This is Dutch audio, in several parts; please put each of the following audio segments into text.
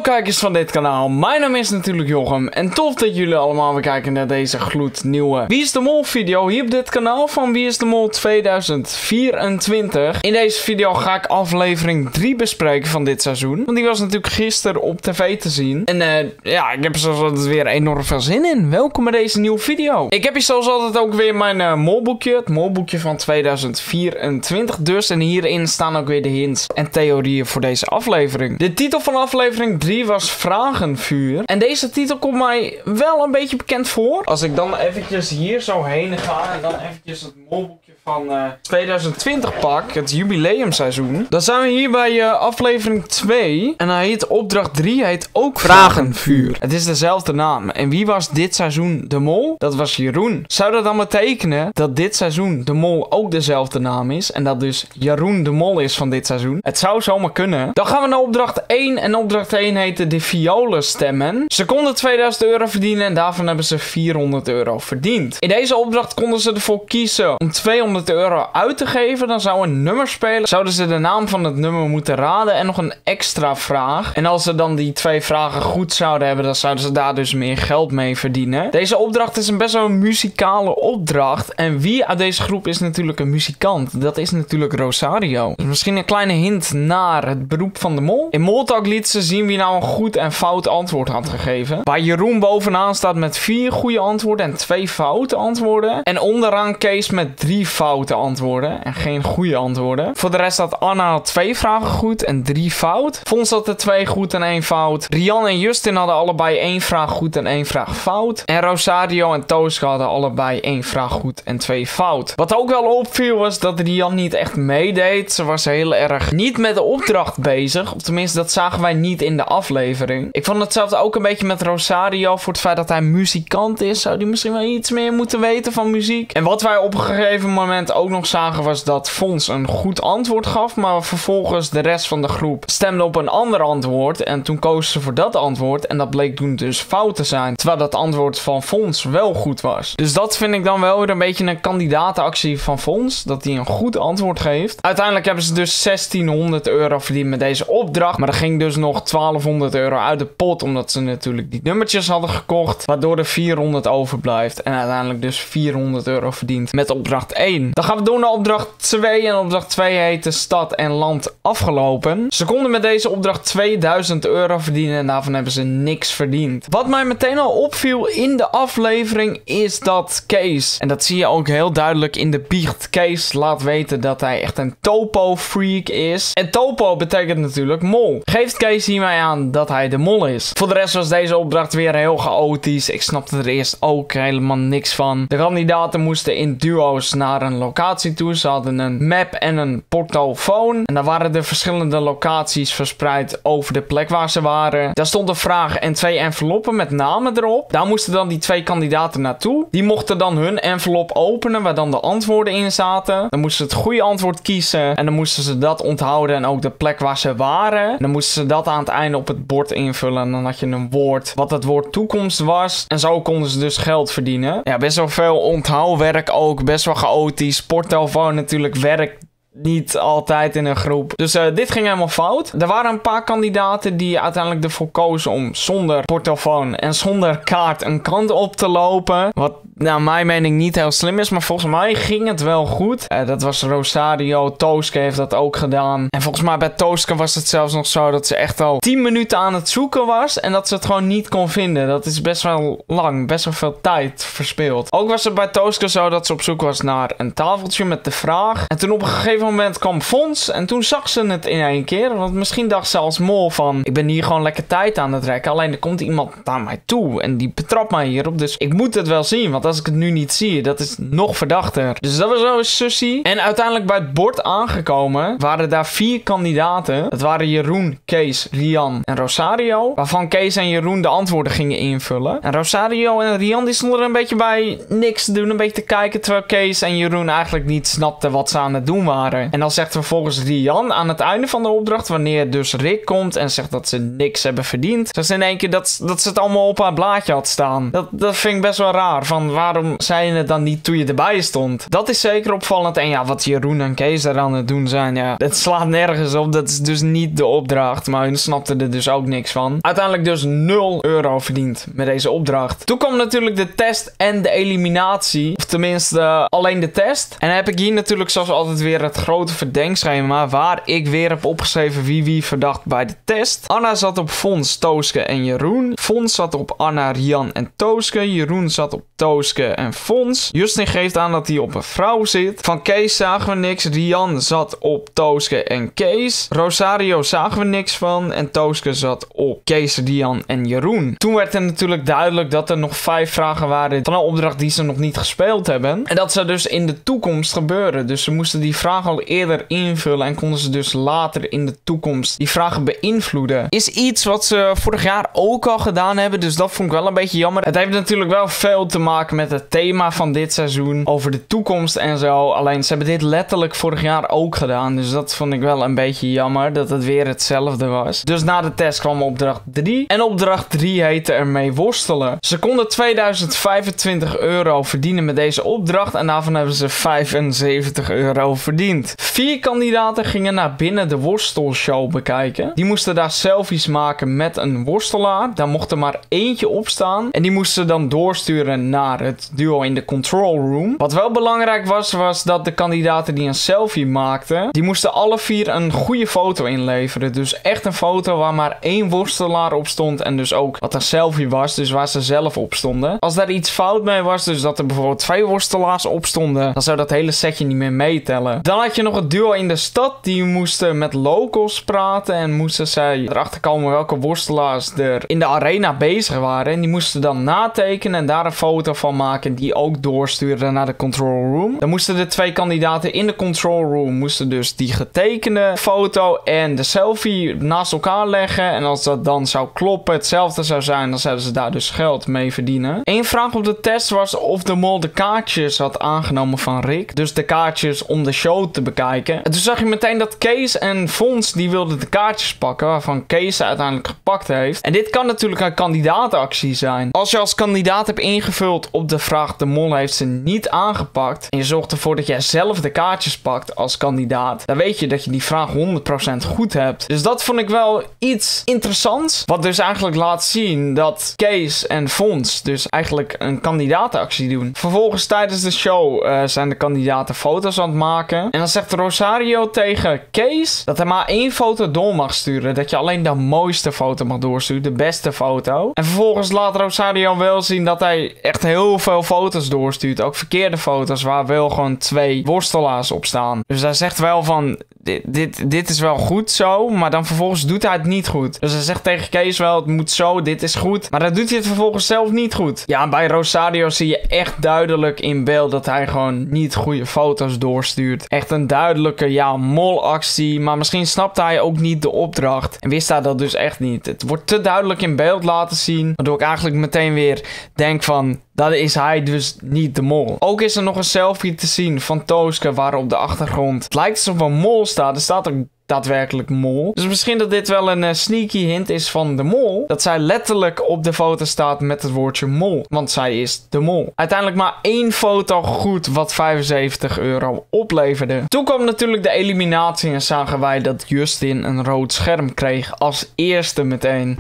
kijkers van dit kanaal, mijn naam is natuurlijk Jochem en tof dat jullie allemaal weer kijken naar deze gloednieuwe Wie is de Mol video hier op dit kanaal van Wie is de Mol 2024. In deze video ga ik aflevering 3 bespreken van dit seizoen, want die was natuurlijk gisteren op tv te zien. En ja, ik heb er zoals altijd weer enorm veel zin in. Welkom bij deze nieuwe video. Ik heb hier zoals altijd ook weer mijn molboekje, het molboekje van 2024 dus. En hierin staan ook weer de hints en theorieën voor deze aflevering. De titel van aflevering 3 was Vragenvuur. En deze titel komt mij wel een beetje bekend voor. Als ik dan eventjes hier zo heen ga en dan eventjes het molboekje van 2020 pak, het jubileumseizoen. Dan zijn we hier bij aflevering 2. En hij heet opdracht 3, heet ook Vragenvuur. Het is dezelfde naam. En wie was dit seizoen de mol? Dat was Jeroen. Zou dat dan betekenen dat dit seizoen de mol ook dezelfde naam is? En dat dus Jeroen de mol is van dit seizoen? Het zou zomaar kunnen. Dan gaan we naar opdracht 1. En opdracht 1 heette de violen stemmen. Ze konden 2000 euro verdienen en daarvan hebben ze 400 euro verdiend. In deze opdracht konden ze ervoor kiezen om 200 euro uit te geven. Dan zou een nummer spelen. Zouden ze de naam van het nummer moeten raden en nog een extra vraag. En als ze dan die 2 vragen goed zouden hebben, dan zouden ze daar dus meer geld mee verdienen. Deze opdracht is een best wel een muzikale opdracht. En wie uit deze groep is natuurlijk een muzikant? Dat is natuurlijk Rosario. Dus misschien een kleine hint naar het beroep van de mol. In Moltalk liet ze zien wie nou een goed en fout antwoord had gegeven. Waar Jeroen bovenaan staat met 4 goede antwoorden en 2 foute antwoorden. En onderaan Kees met 3 foute antwoorden en geen goede antwoorden. Voor de rest had Anna 2 vragen goed en 3 fout. Fons had er 2 goed en 1 fout. Rian en Justin hadden allebei 1 vraag goed en 1 vraag fout. En Rosario en Tooske hadden allebei 1 vraag goed en 2 fout. Wat ook wel opviel was dat Rian niet echt meedeed. Ze was heel erg niet met de opdracht bezig. Of tenminste, dat zagen wij niet in de aflevering. Ik vond hetzelfde ook een beetje met Rosario. Voor het feit dat hij muzikant is, zou hij misschien wel iets meer moeten weten van muziek. En wat wij op een gegeven moment ook nog zagen was dat Fons een goed antwoord gaf. Maar vervolgens de rest van de groep stemde op een ander antwoord. En toen kozen ze voor dat antwoord. En dat bleek toen dus fout te zijn. Terwijl dat antwoord van Fons wel goed was. Dus dat vind ik dan wel weer een beetje een kandidatenactie van Fons. Dat hij een goed antwoord geeft. Uiteindelijk hebben ze dus 1600 euro verdiend met deze opdracht. Maar er ging dus nog 1200 euro uit de pot. Omdat ze natuurlijk die nummertjes hadden gekocht. Waardoor er 400 overblijft. En uiteindelijk dus 400 euro verdient met opdracht 1. Dan gaan we door naar opdracht 2. En opdracht 2 heet de stad en land afgelopen. Ze konden met deze opdracht 2000 euro verdienen. En daarvan hebben ze niks verdiend. Wat mij meteen al opviel in de aflevering is dat Kees, en dat zie je ook heel duidelijk in de biecht, Kees laat weten dat hij echt een topo-freak is. En topo betekent natuurlijk mol. Geeft Kees hiermee aan dat hij de mol is. Voor de rest was deze opdracht weer heel chaotisch. Ik snapte er eerst ook helemaal niks van. De kandidaten moesten in duo's naar een locatie toe. Ze hadden een map en een portofoon. En daar waren de verschillende locaties verspreid over de plek waar ze waren. Daar stond een vraag en 2 enveloppen met namen erop. Daar moesten dan die 2 kandidaten naartoe. Die mochten dan hun envelop openen waar dan de antwoorden in zaten. Dan moesten ze het goede antwoord kiezen. En dan moesten ze dat onthouden en ook de plek waar ze waren. En dan moesten ze dat aan het einde op het bord invullen. En dan had je een woord wat het woord toekomst was. En zo konden ze dus geld verdienen. Ja, best wel veel onthouwwerk ook. Best wel chaotisch. Sporttelefoon natuurlijk werkt niet altijd in een groep. Dus dit ging helemaal fout. Er waren een paar kandidaten die uiteindelijk ervoor kozen om zonder portofoon en zonder kaart een kant op te lopen. Wat naar mijn mening niet heel slim is, maar volgens mij ging het wel goed. Dat was Rosario. Tooske heeft dat ook gedaan. En volgens mij bij Tooske was het zelfs nog zo dat ze echt al 10 minuten aan het zoeken was en dat ze het gewoon niet kon vinden. Dat is best wel lang. Best wel veel tijd verspild. Ook was het bij Tooske zo dat ze op zoek was naar een tafeltje met de vraag. En toen op een gegeven moment kwam Fons en toen zag ze het in één keer. Want misschien dacht ze als mol van, ik ben hier gewoon lekker tijd aan het rekken. Alleen er komt iemand naar mij toe en die betrapt mij hierop. Dus ik moet het wel zien, want als ik het nu niet zie, dat is nog verdachter. Dus dat was wel een sussie. En uiteindelijk bij het bord aangekomen waren daar 4 kandidaten. Dat waren Jeroen, Kees, Rian en Rosario. Waarvan Kees en Jeroen de antwoorden gingen invullen. En Rosario en Rian die stonden er een beetje bij niks te doen, een beetje te kijken. Terwijl Kees en Jeroen eigenlijk niet snapten wat ze aan het doen waren. En dan zegt vervolgens Rian aan het einde van de opdracht, wanneer dus Rick komt en zegt dat ze niks hebben verdiend. Ze in één keer dat ze het allemaal op haar blaadje had staan. Dat vind ik best wel raar. Van waarom zei je het dan niet toen je erbij stond? Dat is zeker opvallend. En ja, wat Jeroen en Kees daar aan het doen zijn, ja, dat slaat nergens op. Dat is dus niet de opdracht. Maar hun snapten er dus ook niks van. Uiteindelijk dus 0 euro verdiend met deze opdracht. Toen kwam natuurlijk de test en de eliminatie. Of tenminste, alleen de test. En dan heb ik hier natuurlijk zoals altijd weer het grote verdenkschema. Waar ik weer heb opgeschreven wie verdacht bij de test. Anna zat op Fons, Tooske en Jeroen. Fons zat op Anna, Rian en Tooske. Jeroen zat op Tooske en Fons. Justin geeft aan dat hij op een vrouw zit. Van Kees zagen we niks. Rian zat op Tooske en Kees. Rosario zagen we niks van. En Tooske zat op Kees, Rian en Jeroen. Toen werd er natuurlijk duidelijk dat er nog 5 vragen waren van een opdracht die ze nog niet gespeeld hebben. En dat zou dus in de toekomst gebeuren. Dus ze moesten die vragen al eerder invullen en konden ze dus later in de toekomst die vragen beïnvloeden. Is iets wat ze vorig jaar ook al gedaan hebben. Dus dat vond ik wel een beetje jammer. Het heeft natuurlijk wel veel te maken met het thema van dit seizoen. Over de toekomst en zo. Alleen ze hebben dit letterlijk vorig jaar ook gedaan. Dus dat vond ik wel een beetje jammer. Dat het weer hetzelfde was. Dus na de test kwam opdracht 3. En opdracht 3 heette ermee worstelen. Ze konden 2025 euro verdienen met deze opdracht. En daarvan hebben ze 75 euro verdiend. 4 kandidaten gingen naar binnen de worstelshow bekijken. Die moesten daar selfies maken met een worstelaar. Daar mocht er maar eentje op staan. En die moesten dan doorsturen naar het duo in de control room. Wat wel belangrijk was, was dat de kandidaten die een selfie maakten, die moesten alle 4 een goede foto inleveren. Dus echt een foto waar maar 1 worstelaar op stond. En dus ook wat een selfie was. Dus waar ze zelf op stonden. Als daar iets fout mee was, dus dat er bijvoorbeeld 2 worstelaars op stonden, dan zou dat hele setje niet meer meetellen. Dan had je nog het duo in de stad. Die moesten met locals praten. En moesten zij erachter komen welke worstelaars er in de arena bezig waren. En die moesten dan natekenen en daar een foto van maken. Die ook doorsturen naar de control room. Dan moesten de 2 kandidaten in de control room moesten dus die getekende foto en de selfie naast elkaar leggen. En als dat dan zou kloppen, hetzelfde zou zijn, dan zouden ze daar dus geld mee verdienen. Eén vraag op de test was of de mol de kaartjes had aangenomen van Rick. Dus de kaartjes om de show te bekijken. En toen zag je meteen dat Kees en Fons die wilden de kaartjes pakken, waarvan Kees ze uiteindelijk gepakt heeft. En dit kan natuurlijk een kandidatenactie zijn. Als je als kandidaat hebt ingevuld op de vraag de mol heeft ze niet aangepakt en je zorgt ervoor dat jij zelf de kaartjes pakt als kandidaat, dan weet je dat je die vraag 100% goed hebt. Dus dat vond ik wel iets interessants. Wat dus eigenlijk laat zien dat Kees en Fons dus eigenlijk een kandidatenactie doen. Vervolgens tijdens de show zijn de kandidaten foto's aan het maken. En dan zegt Rosario tegen Kees dat hij maar 1 foto door mag sturen. Dat je alleen de mooiste foto mag doorsturen. De beste foto. En vervolgens laat Rosario wel zien dat hij echt heel veel foto's doorstuurt. Ook verkeerde foto's waar wel gewoon 2 worstelaars op staan. Dus hij zegt wel van dit is wel goed zo. Maar dan vervolgens doet hij het niet goed. Dus hij zegt tegen Kees wel het moet zo. Dit is goed. Maar dan doet hij het vervolgens zelf niet goed. Ja, bij Rosario zie je echt duidelijk in beeld dat hij gewoon niet goede foto's doorstuurt. Echt een duidelijke molactie. Maar misschien snapte hij ook niet de opdracht. En wist hij dat dus echt niet. Het wordt te duidelijk in beeld laten zien. Waardoor ik eigenlijk meteen weer denk van dat is hij dus niet de mol. Ook is er nog een selfie te zien van Tooske waar op de achtergrond het lijkt alsof een mol staat. Er staat ook daadwerkelijk mol. Dus misschien dat dit wel een sneaky hint is van de mol. Dat zij letterlijk op de foto staat met het woordje mol. Want zij is de mol. Uiteindelijk maar 1 foto goed wat 75 euro opleverde. Toen kwam natuurlijk de eliminatie en zagen wij dat Justin een rood scherm kreeg als eerste meteen.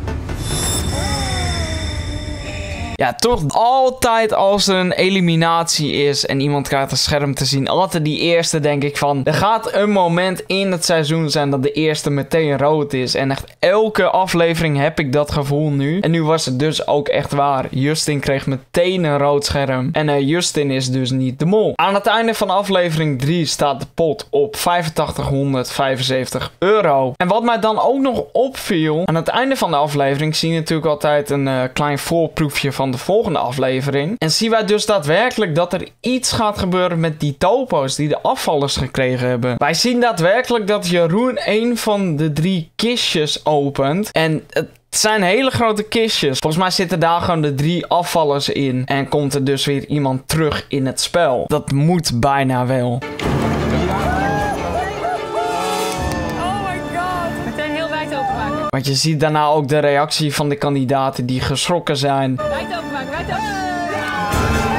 Ja, toch altijd als er een eliminatie is en iemand krijgt een scherm te zien, altijd die eerste denk ik van, er gaat een moment in het seizoen zijn dat de eerste meteen rood is. En echt elke aflevering heb ik dat gevoel nu. En nu was het dus ook echt waar. Justin kreeg meteen een rood scherm. En Justin is dus niet de mol. Aan het einde van aflevering 3 staat de pot op 8575 euro. En wat mij dan ook nog opviel, aan het einde van de aflevering zie je natuurlijk altijd een klein voorproefje van de volgende aflevering. En zien wij dus daadwerkelijk dat er iets gaat gebeuren met die topo's die de afvallers gekregen hebben. Wij zien daadwerkelijk dat Jeroen een van de 3 kistjes opent. En het zijn hele grote kistjes. Volgens mij zitten daar gewoon de 3 afvallers in. En komt er dus weer iemand terug in het spel. Dat moet bijna wel. Want je ziet daarna ook de reactie van de kandidaten die geschrokken zijn. Wijd openmaken, wijd openmaken.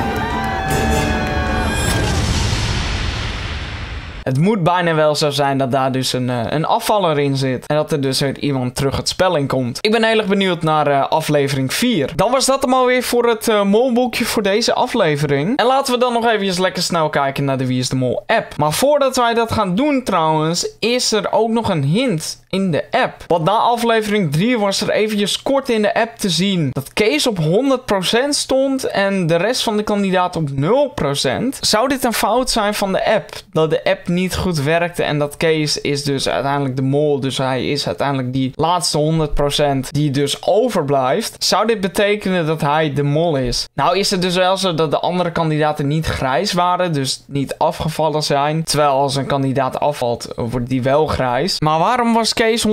het moet bijna wel zo zijn dat daar dus een afvaller in zit. En dat er dus weer iemand terug het spel in komt. Ik ben heel erg benieuwd naar aflevering 4. Dan was dat hem alweer voor het molboekje voor deze aflevering. En laten we dan nog even lekker snel kijken naar de Wie is de Mol app. Maar voordat wij dat gaan doen trouwens, is er ook nog een hint in de app. Want na aflevering 3 was er eventjes kort in de app te zien dat Kees op 100% stond en de rest van de kandidaten op 0%. Zou dit een fout zijn van de app? Dat de app niet goed werkte en dat Kees is dus uiteindelijk de mol. Dus hij is uiteindelijk die laatste 100% die dus overblijft. Zou dit betekenen dat hij de mol is? Nou is het dus wel zo dat de andere kandidaten niet grijs waren, dus niet afgevallen zijn. Terwijl als een kandidaat afvalt, wordt die wel grijs. Maar waarom was Kees 100%?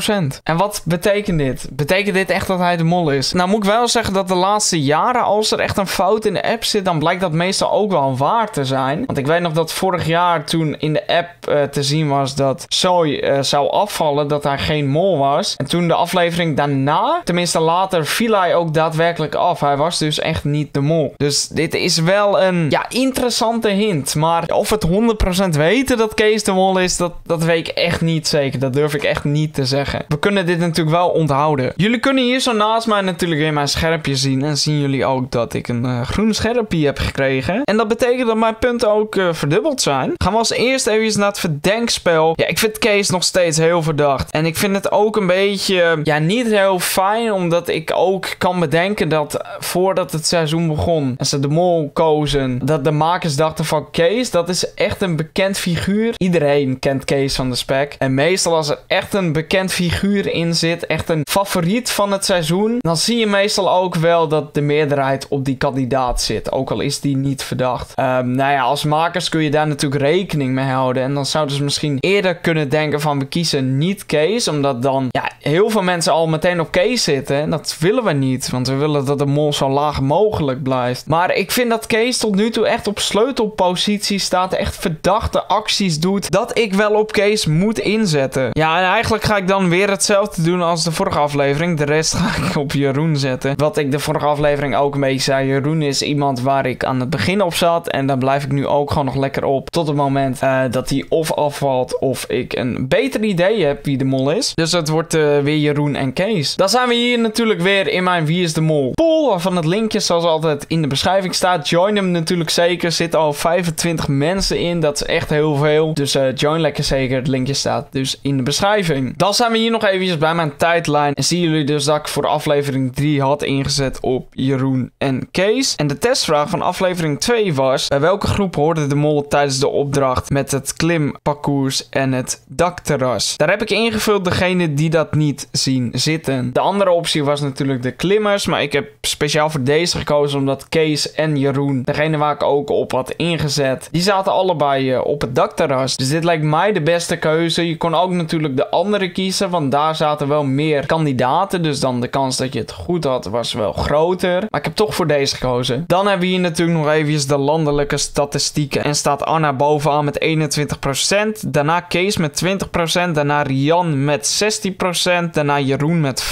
En wat betekent dit? Betekent dit echt dat hij de mol is? Nou moet ik wel zeggen dat de laatste jaren, als er echt een fout in de app zit, dan blijkt dat meestal ook wel waar te zijn. Want ik weet nog dat vorig jaar toen in de app te zien was dat Zoe zou afvallen, dat hij geen mol was. En toen de aflevering daarna, tenminste later, viel hij ook daadwerkelijk af. Hij was dus echt niet de mol. Dus dit is wel een interessante hint. Maar of het 100% weten dat Kees de mol is, dat weet ik echt niet zeker. Dat durf ik echt niet te zeggen. We kunnen dit natuurlijk wel onthouden. Jullie kunnen hier zo naast mij natuurlijk weer mijn scherpje zien. En zien jullie ook dat ik een groen scherpje heb gekregen. En dat betekent dat mijn punten ook verdubbeld zijn. Gaan we als eerst even naar het verdenkspel. Ja, ik vind Kees nog steeds heel verdacht. En ik vind het ook een beetje, niet heel fijn. Omdat ik ook kan bedenken dat voordat het seizoen begon en ze de mol kozen, dat de makers dachten van Kees, dat is echt een bekend figuur. Iedereen kent Kees van de Spek. En meestal als er echt een bekend figuur in zit, echt een favoriet van het seizoen, dan zie je meestal ook wel dat de meerderheid op die kandidaat zit. Ook al is die niet verdacht. Als makers kun je daar natuurlijk rekening mee houden. En dan zouden ze misschien eerder kunnen denken van we kiezen niet Kees. Omdat dan heel veel mensen al meteen op Kees zitten. En dat willen we niet. Want we willen dat de mol zo laag mogelijk blijft. Maar ik vind dat Kees tot nu toe echt op sleutelpositie staat. Echt verdachte acties doet. Dat ik wel op Kees moet inzetten. Ja, en eigenlijk ga ik dan weer hetzelfde doen als de vorige aflevering. De rest ga ik op Jeroen zetten. Wat ik de vorige aflevering ook een beetje zei. Jeroen is iemand waar ik aan het begin op zat. En daar blijf ik nu ook gewoon nog lekker op. Tot het moment dat hij of afvalt of ik een beter idee heb wie de mol is. Dus het wordt weer Jeroen en Kees. Dan zijn we hier natuurlijk weer in mijn Wie is de Mol pool. Waarvan het linkje zoals altijd in de beschrijving staat. Join hem natuurlijk zeker. Er zitten al 25 mensen in. Dat is echt heel veel. Dus join lekker zeker. Het linkje staat dus in de beschrijving. Dan zijn we hier nog eventjes bij mijn tijdlijn. En zien jullie dus dat ik voor aflevering 3 had ingezet op Jeroen en Kees. En de testvraag van aflevering 2 was: bij welke groep hoorde de mol tijdens de opdracht met het klimparcours en het dakterras? Daar heb ik ingevuld degene die dat niet zien zitten. De andere optie was natuurlijk de klimmers. Maar ik heb speciaal voor deze gekozen omdat Kees en Jeroen, degene waar ik ook op had ingezet, die zaten allebei op het dakterras. Dus dit lijkt mij de beste keuze. Je kon ook natuurlijk de andere kiezen, want daar zaten wel meer kandidaten. Dus dan de kans dat je het goed had was wel groter. Maar ik heb toch voor deze gekozen. Dan hebben we hier natuurlijk nog even de landelijke statistieken. En staat Anna bovenaan met 21%. Daarna Kees met 20%. Daarna Rian met 16%. Daarna Jeroen met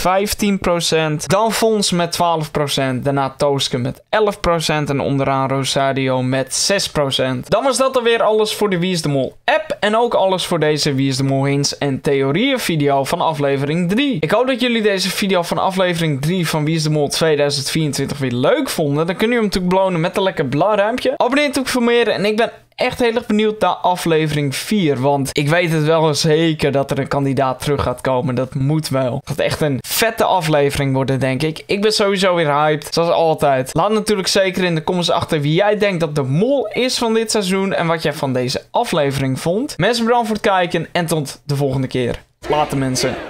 15%. Dan Fons met 12%. Daarna Tooske met 11%. En onderaan Rosario met 6%. Dan was dat alweer alles voor de Wie is de Mol app. En ook alles voor deze Wie is de Mol hints en theorieën video van aflevering 3. Ik hoop dat jullie deze video van aflevering 3 van Wie is de Mol 2024 weer leuk vonden. Dan kunnen jullie hem natuurlijk belonen met een lekker blauw duimpje. Abonneer natuurlijk voor meer. En ik ben echt heel erg benieuwd naar aflevering 4. Want ik weet het wel zeker dat er een kandidaat terug gaat komen. Dat moet wel. Het gaat echt een vette aflevering worden, denk ik. Ik ben sowieso weer hyped. Zoals altijd. Laat natuurlijk zeker in de comments achter wie jij denkt dat de mol is van dit seizoen. En wat jij van deze aflevering vond. Mensen, bedankt voor het kijken. En tot de volgende keer. Later mensen.